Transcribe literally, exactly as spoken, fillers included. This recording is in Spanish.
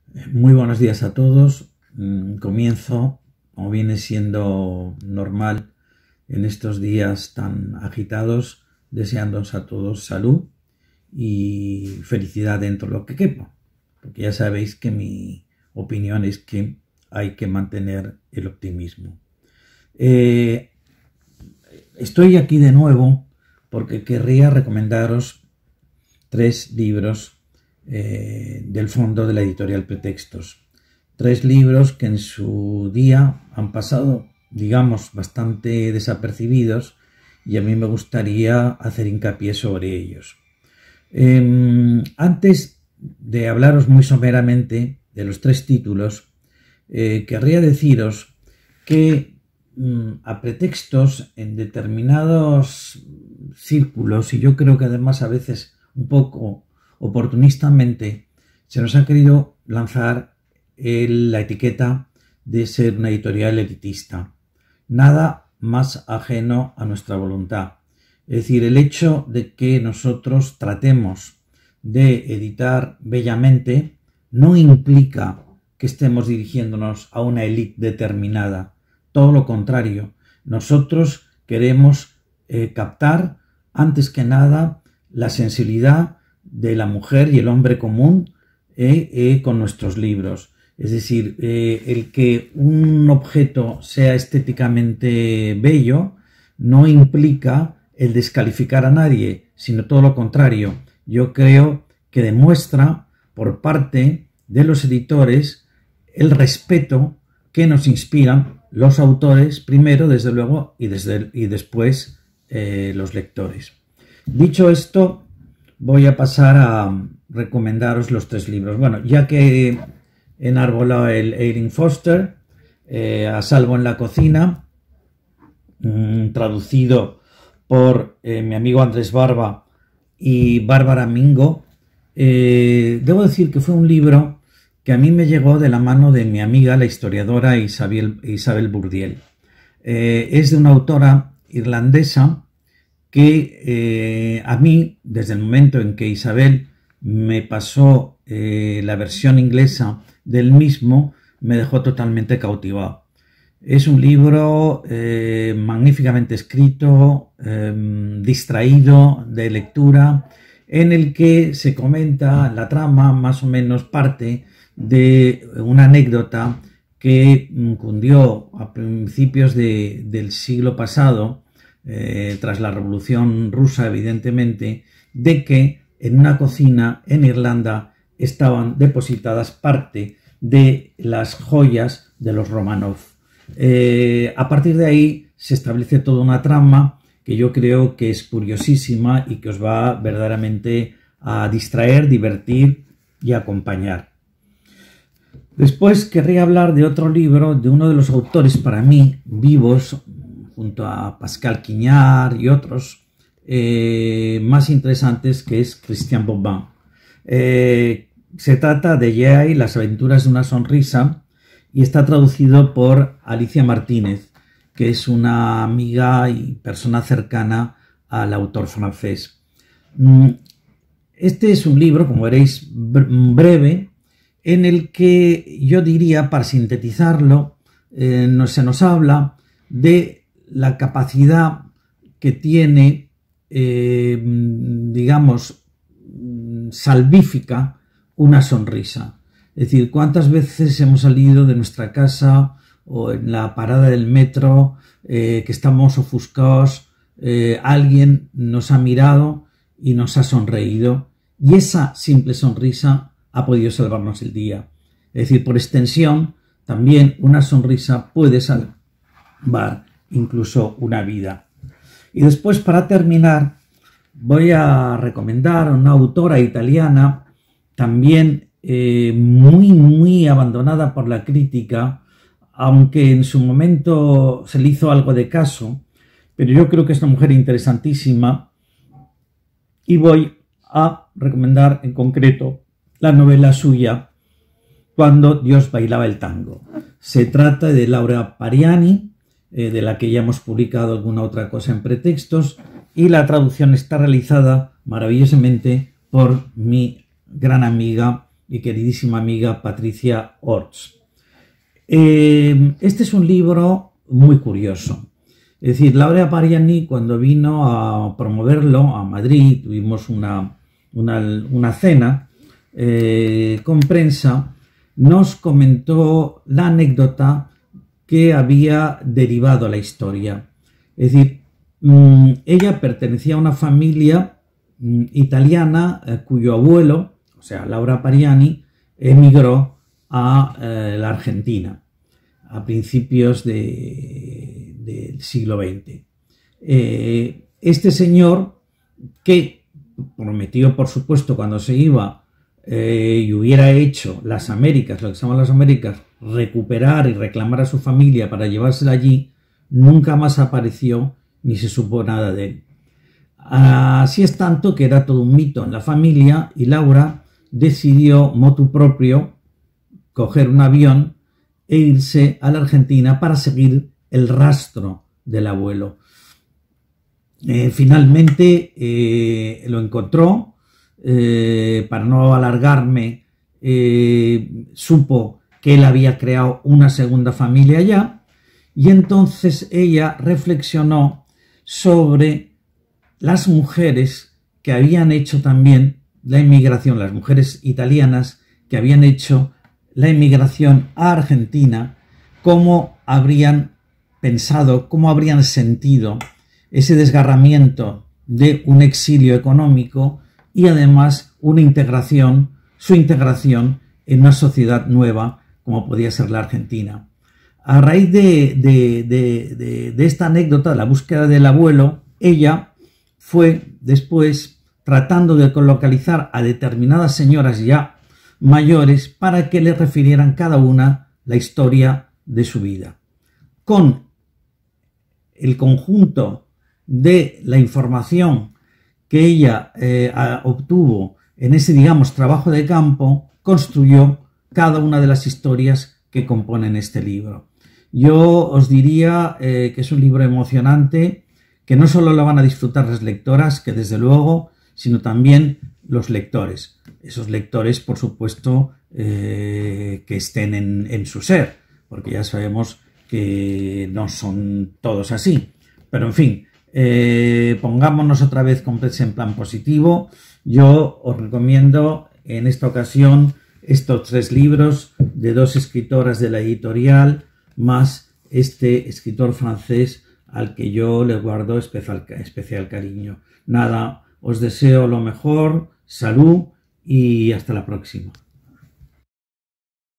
Muy buenos días a todos. Comienzo, como viene siendo normal en estos días tan agitados, deseándoos a todos salud y felicidad dentro de lo que quepa, porque ya sabéis que mi opinión es que hay que mantener el optimismo. Eh, estoy aquí de nuevo porque querría recomendaros tres libros Eh, del fondo de la editorial Pretextos. Tres libros que en su día han pasado, digamos, bastante desapercibidos y a mí me gustaría hacer hincapié sobre ellos. Eh, antes de hablaros muy someramente de los tres títulos, eh, querría deciros que mm, a Pretextos en determinados círculos, y yo creo que además a veces un poco oportunistamente, se nos ha querido lanzar el, la etiqueta de ser una editorial elitista. Nada más ajeno a nuestra voluntad. Es decir, el hecho de que nosotros tratemos de editar bellamente no implica que estemos dirigiéndonos a una élite determinada. Todo lo contrario. Nosotros queremos eh, captar, antes que nada, la sensibilidad de la mujer y el hombre común eh, eh, con nuestros libros. Es decir, eh, el que un objeto sea estéticamente bello no implica el descalificar a nadie, sino todo lo contrario. Yo creo que demuestra por parte de los editores el respeto que nos inspiran los autores, primero, desde luego, y, desde, y después eh, los lectores. Dicho esto, voy a pasar a recomendaros los tres libros. Bueno, ya que he enarbolado el Eileen Foster, eh, A salvo en la cocina, mmm, traducido por eh, mi amigo Andrés Barba y Bárbara Mingo, eh, debo decir que fue un libro que a mí me llegó de la mano de mi amiga, la historiadora Isabel, Isabel Bourdiel. Eh, es de una autora irlandesa que eh, a mí, desde el momento en que Isabel me pasó eh, la versión inglesa del mismo, me dejó totalmente cautivado. Es un libro eh, magníficamente escrito, eh, distraído de lectura, en el que se comenta la trama, más o menos parte de una anécdota que cundió a principios de, del siglo pasado, Eh, tras la Revolución Rusa, evidentemente, de que en una cocina en Irlanda estaban depositadas parte de las joyas de los Romanov. Eh, a partir de ahí se establece toda una trama que yo creo que es curiosísima y que os va verdaderamente a distraer, divertir y acompañar. Después querría hablar de otro libro de uno de los autores para mí vivos, junto a Pascal Quignard y otros eh, más interesantes, que es Christian Bobin. Eh, se trata de Ye-Ai, las aventuras de una sonrisa, y está traducido por Alicia Martínez, que es una amiga y persona cercana al autor francés. Este es un libro, como veréis, breve, en el que yo diría, para sintetizarlo, eh, no, se nos habla de la capacidad que tiene, eh, digamos, salvífica una sonrisa. Es decir, cuántas veces hemos salido de nuestra casa o en la parada del metro, eh, que estamos ofuscados, eh, alguien nos ha mirado y nos ha sonreído, y esa simple sonrisa ha podido salvarnos el día. Es decir, por extensión, también una sonrisa puede salvar incluso una vida. Y después, para terminar, voy a recomendar a una autora italiana también eh, muy muy abandonada por la crítica, aunque en su momento se le hizo algo de caso, pero yo creo que es una mujer interesantísima, y voy a recomendar en concreto la novela suya Cuando Dios bailaba el tango. Se trata de Laura Pariani, Eh, de la que ya hemos publicado alguna otra cosa en Pretextos, y la traducción está realizada maravillosamente por mi gran amiga mi queridísima amiga Patricia Orts. Eh, este es un libro muy curioso. Es decir, Laura Pariani, cuando vino a promoverlo a Madrid, tuvimos una, una, una cena eh, con prensa, nos comentó la anécdota que había derivado la historia. Es decir, mmm, ella pertenecía a una familia mmm, italiana eh, cuyo abuelo, o sea, Laura Pariani, emigró a eh, la Argentina a principios de, del siglo veinte. Eh, este señor, que prometió, por supuesto, cuando se iba eh, y hubiera hecho las Américas, lo que se llaman las Américas, recuperar y reclamar a su familia para llevársela allí, nunca más apareció ni se supo nada de él. Así es tanto que era todo un mito en la familia y Laura decidió motu proprio coger un avión e irse a la Argentina para seguir el rastro del abuelo. Eh, finalmente eh, lo encontró, eh, para no alargarme, eh, supo que él había creado una segunda familia allá y entonces ella reflexionó sobre las mujeres que habían hecho también la inmigración, las mujeres italianas que habían hecho la inmigración a Argentina, cómo habrían pensado, cómo habrían sentido ese desgarramiento de un exilio económico y además una integración, su integración en una sociedad nueva como podía ser la Argentina. A raíz de, de, de, de, de esta anécdota, la búsqueda del abuelo, ella fue después tratando de localizar a determinadas señoras ya mayores para que le refirieran cada una la historia de su vida. Con el conjunto de la información que ella eh, obtuvo en ese, digamos, trabajo de campo, construyó cada una de las historias que componen este libro. Yo os diría eh, que es un libro emocionante, que no solo lo van a disfrutar las lectoras, que desde luego, sino también los lectores. Esos lectores, por supuesto, eh, que estén en, en su ser, porque ya sabemos que no son todos así. Pero, en fin, eh, pongámonos otra vez en plan positivo. Yo os recomiendo en esta ocasión estos tres libros de dos escritoras de la editorial, más este escritor francés al que yo le guardo especial, especial cariño. Nada, os deseo lo mejor, salud y hasta la próxima.